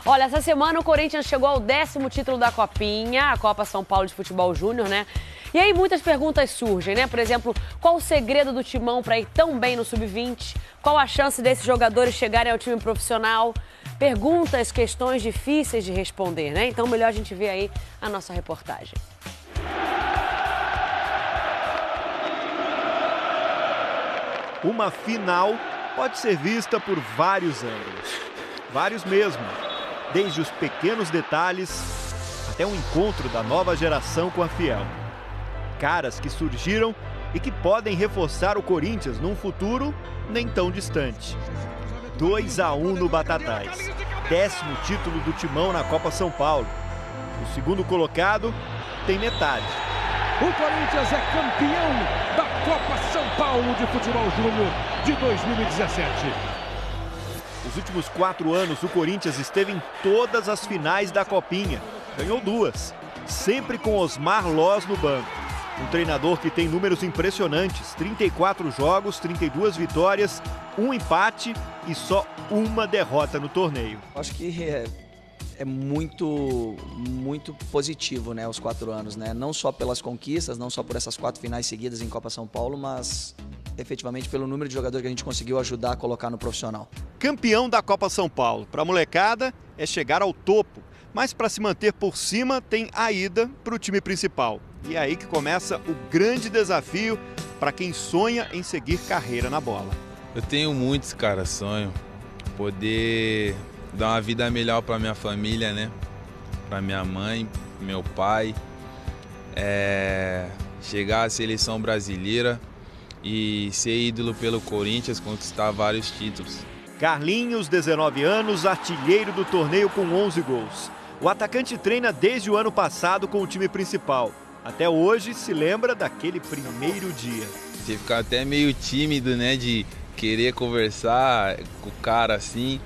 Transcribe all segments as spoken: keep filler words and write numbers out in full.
Olha, essa semana o Corinthians chegou ao décimo título da Copinha, a Copa São Paulo de Futebol Júnior, né? E aí muitas perguntas surgem, né? Por exemplo, qual o segredo do Timão para ir tão bem no sub vinte? Qual a chance desses jogadores chegarem ao time profissional? Perguntas, questões difíceis de responder, né? Então, melhor a gente ver aí a nossa reportagem. Uma final pode ser vista por vários ângulos. Vários mesmo. Desde os pequenos detalhes até um encontro da nova geração com a Fiel. Caras que surgiram e que podem reforçar o Corinthians num futuro nem tão distante. dois a um no Batatais. Décimo título do Timão na Copa São Paulo. O segundo colocado tem metade. O Corinthians é campeão da Copa São Paulo de Futebol Júnior de dois mil e dezessete. Nos últimos quatro anos, o Corinthians esteve em todas as finais da Copinha. Ganhou duas, sempre com Osmar Loz no banco. Um treinador que tem números impressionantes, trinta e quatro jogos, trinta e duas vitórias, um empate e só uma derrota no torneio. Acho que é, é muito, muito positivo, né, os quatro anos, né? Não só pelas conquistas, não só por essas quatro finais seguidas em Copa São Paulo, mas efetivamente pelo número de jogadores que a gente conseguiu ajudar a colocar no profissional. Campeão da Copa São Paulo. Para a molecada é chegar ao topo, mas para se manter por cima tem a ida para o time principal. E é aí que começa o grande desafio para quem sonha em seguir carreira na bola. Eu tenho muitos, cara, sonho. Poder dar uma vida melhor para minha família, né? Para minha mãe, meu pai. É... Chegar à seleção brasileira e ser ídolo pelo Corinthians, conquistar vários títulos. Carlinhos, dezenove anos, artilheiro do torneio com onze gols. O atacante treina desde o ano passado com o time principal. Até hoje se lembra daquele primeiro dia. Você fica até meio tímido, né, de querer conversar com o cara assim,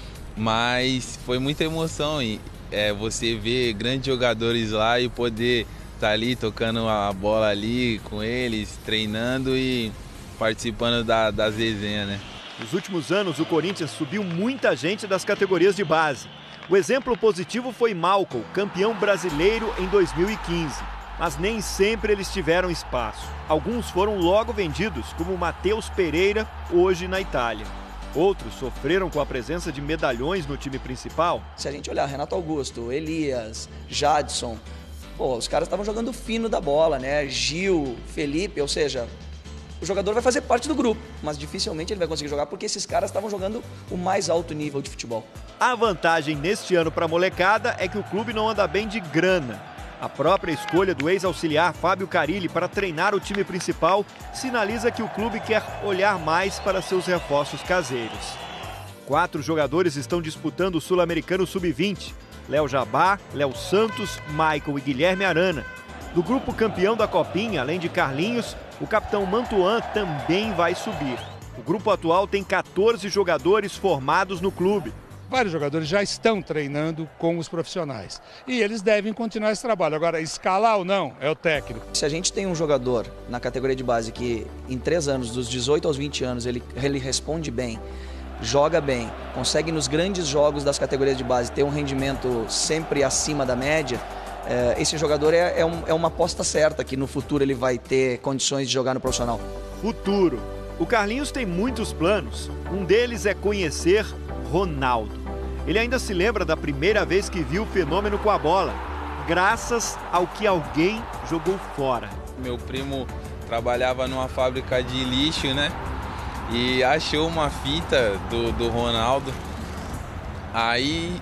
mas foi muita emoção e é, você ver grandes jogadores lá e poder estar tá ali tocando a bola ali com eles, treinando e participando da, das resenhas, né? Nos últimos anos, o Corinthians subiu muita gente das categorias de base. O exemplo positivo foi Malcolm, campeão brasileiro em dois mil e quinze. Mas nem sempre eles tiveram espaço. Alguns foram logo vendidos, como Matheus Pereira, hoje na Itália. Outros sofreram com a presença de medalhões no time principal. Se a gente olhar Renato Augusto, Elias, Jadson, pô, os caras estavam jogando fino da bola, né? Gil, Felipe, ou seja, o jogador vai fazer parte do grupo, mas dificilmente ele vai conseguir jogar porque esses caras estavam jogando o mais alto nível de futebol. A vantagem neste ano para a molecada é que o clube não anda bem de grana. A própria escolha do ex-auxiliar Fábio Carilli para treinar o time principal sinaliza que o clube quer olhar mais para seus reforços caseiros. Quatro jogadores estão disputando o Sul-Americano sub vinte. Léo Jabá, Léo Santos, Michael e Guilherme Arana. Do grupo campeão da Copinha, além de Carlinhos, o capitão Mantuan também vai subir. O grupo atual tem quatorze jogadores formados no clube. Vários jogadores já estão treinando com os profissionais e eles devem continuar esse trabalho. Agora, escalar ou não, é o técnico. Se a gente tem um jogador na categoria de base que em três anos, dos dezoito aos vinte anos, ele, ele responde bem, joga bem, consegue nos grandes jogos das categorias de base ter um rendimento sempre acima da média, é, esse jogador é, é, um, é uma aposta certa que no futuro ele vai ter condições de jogar no profissional. Futuro. O Carlinhos tem muitos planos. Um deles é conhecer Ronaldo. Ele ainda se lembra da primeira vez que viu o fenômeno com a bola, graças ao que alguém jogou fora. Meu primo trabalhava numa fábrica de lixo, né? E achou uma fita do, do Ronaldo. Aí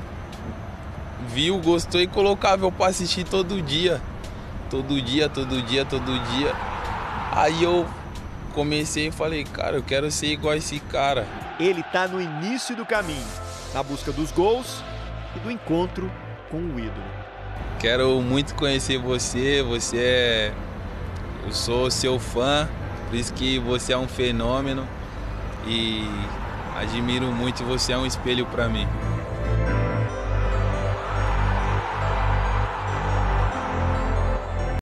viu, gostou e colocava eu para assistir todo dia. Todo dia, todo dia, todo dia. Aí eu comecei e falei, cara, eu quero ser igual a esse cara. Ele está no início do caminho, na busca dos gols e do encontro com o ídolo. Quero muito conhecer você, você é... Eu sou seu fã, por isso que você é um fenômeno e admiro muito, você é um espelho para mim.